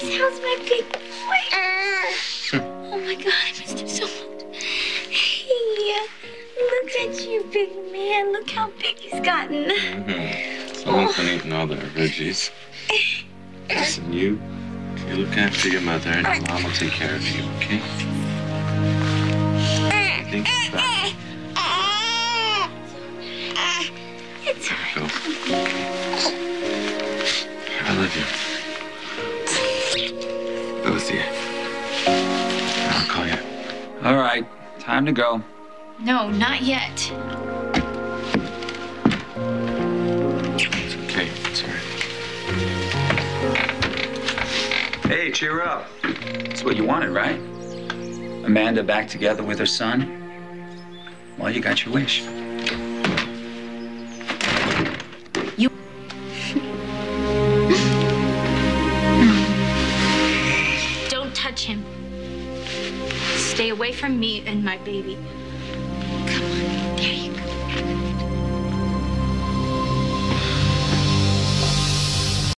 how's my big boy? Oh my God, I missed him so much. Hey, look at you, big man. Look how big he's gotten. Someone's been eating all the veggies. Listen, you look after your mother and your mom will take care of you, okay? I think it's back. It's all Go. I love you. Both of you. I'll call you. All right, time to go. No, not yet. It's okay. It's all right. Hey, cheer up. That's what you wanted, right? Amanda back together with her son? Well, you got your wish. You... Don't touch him. Stay away from me and my baby. Come on, there you go.